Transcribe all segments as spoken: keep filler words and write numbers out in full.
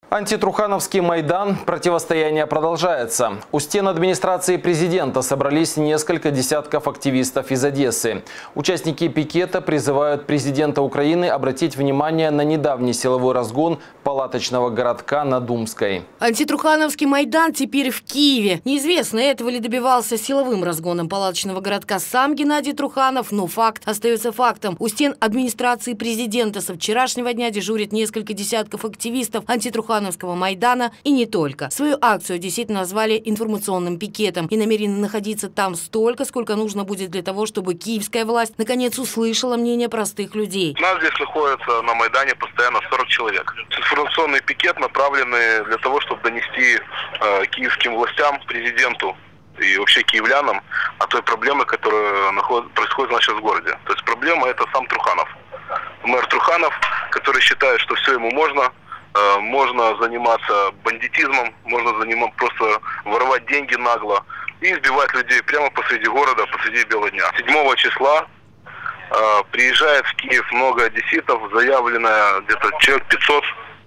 Антитрухановский Майдан. Противостояние продолжается. У стен администрации президента собрались несколько десятков активистов из Одессы. Участники пикета призывают президента Украины обратить внимание на недавний силовой разгон палаточного городка на Думской. Антитрухановский Майдан теперь в Киеве. Неизвестно, этого ли добивался силовым разгоном палаточного городка сам Геннадий Труханов, но факт остается фактом. У стен администрации президента со вчерашнего дня дежурит несколько десятков активистов антитрухановского Майдана и не только. Свою акцию действительно назвали информационным пикетом и намерены находиться там столько, сколько нужно будет для того, чтобы киевская власть наконец услышала мнение простых людей. У нас здесь находится на Майдане постоянно сорок человек. Информационный пикет направленный для того, чтобы донести э, киевским властям, президенту и вообще киевлянам о той проблеме, которая наход... происходит у нас сейчас в городе. То есть проблема — это сам Труханов. Мэр Труханов, который считает, что все ему можно. Можно заниматься бандитизмом, можно заниматься просто воровать деньги нагло и избивать людей прямо посреди города, посреди бела дня. седьмого числа э, приезжает в Киев много одесситов, заявлено где-то человек пятьсот,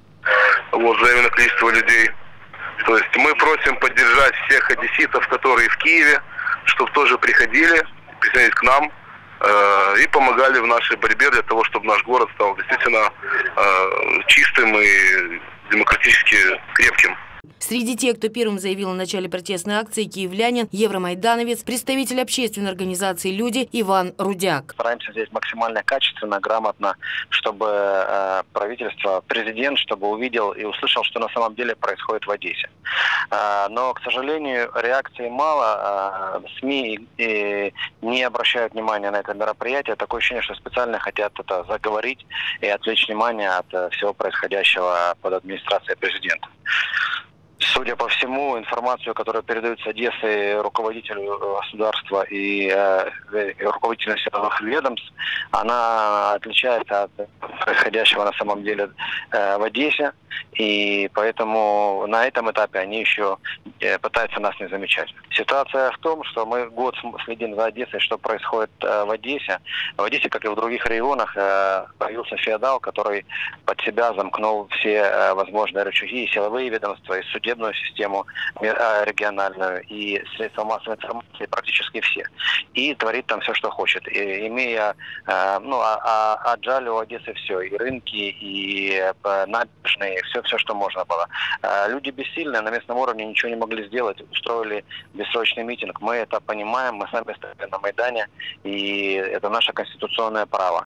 вот, заявлено количество людей. То есть мы просим поддержать всех одесситов, которые в Киеве, чтобы тоже приходили, присоединились к нам и помогали в нашей борьбе для того, чтобы наш город стал действительно э, чистым и демократически крепким. Среди тех, кто первым заявил о начале протестной акции, киевлянин, евромайдановец, представитель общественной организации «Люди» Иван Рудяк. Стараемся здесь максимально качественно, грамотно, чтобы э, правительство, президент, чтобы увидел и услышал, что на самом деле происходит в Одессе. Э, но, к сожалению, реакции мало. Э, СМИ э, не обращают внимания на это мероприятие. Такое ощущение, что специально хотят это заговорить и отвлечь внимание от э, всего происходящего под администрацией президента. Судя по всему, информацию, которая передается Одессе руководителю государства и э, руководителям силовых ведомств, она отличается от происходящего на самом деле э, в Одессе. И поэтому на этом этапе они еще э, пытаются нас не замечать. Ситуация в том, что мы год следим за Одессой, что происходит э, в Одессе. В Одессе, как и в других регионах, э, появился феодал, который под себя замкнул все э, возможные рычаги, и силовые ведомства, и судебную систему региональную, и средства массовой информации практически все. И творит там все, что хочет. И, имея, ну, а, а, отжали у Одессы все. И рынки, и набережные, все, все, что можно было. Люди бессильные, на местном уровне ничего не могли сделать. Устроили бессрочный митинг. Мы это понимаем, мы сами стоим на Майдане, и это наше конституционное право.